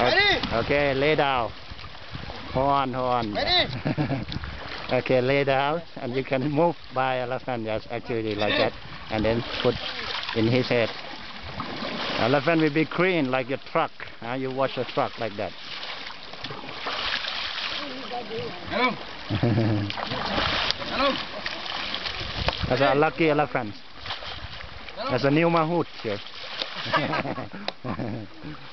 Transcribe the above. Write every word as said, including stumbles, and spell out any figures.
Ready? Okay, lay down. Hold on, hold on. Ready? Okay, lay down, and you can move by elephant, yes, actually like that, and then put in his head. Elephant will be clean like your truck. Huh? You wash the truck like that. Hello. Hello. That's a lucky elephant. That's a new mahout here.